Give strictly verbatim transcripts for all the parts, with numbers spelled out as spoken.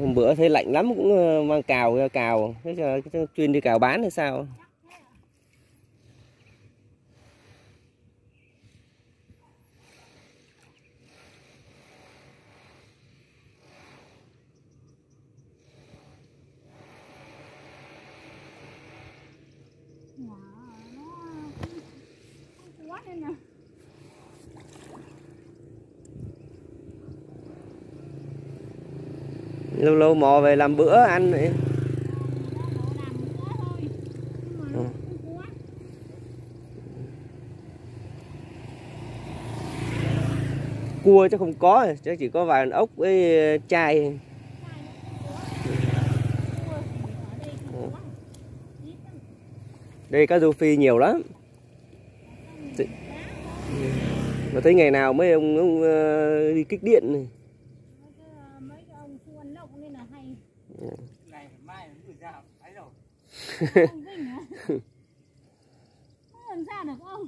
Hôm bữa thấy lạnh lắm cũng mang cào ra cào, thế giờ chuyên đi cào bán hay sao? Lâu lâu mò về làm bữa ăn vậy. Ừ. Cua chắc không có, chắc chỉ có vài con ốc với chai. Đây cá rô phi nhiều lắm. Mà thấy ngày nào mấy ông, ông uh, đi kích điện này. Mấy cái ông thu ăn lộc nên là hay. Này mai nó gửi ra ấy rồi. Ông Vinh hả? Làm sao được ông?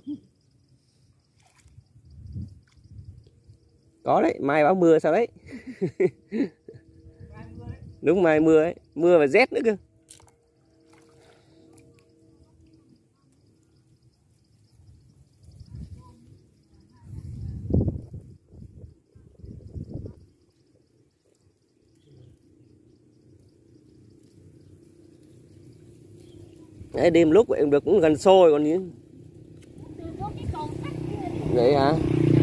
Có đấy, mai báo mưa sao đấy? Mai mưa đấy. Đúng, mai mưa ấy, mưa và rét nữa cơ. Đấy, đêm lúc vậy được cũng gần xôi còn gì. Vậy hả?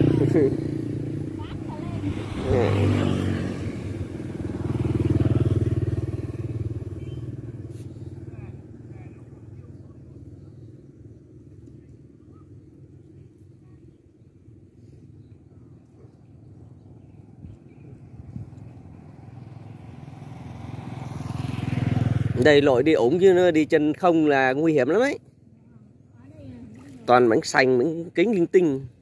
Đây lội đi ủng chứ nó đi chân không là nguy hiểm lắm đấy. Toàn bánh xanh, bánh kính linh tinh.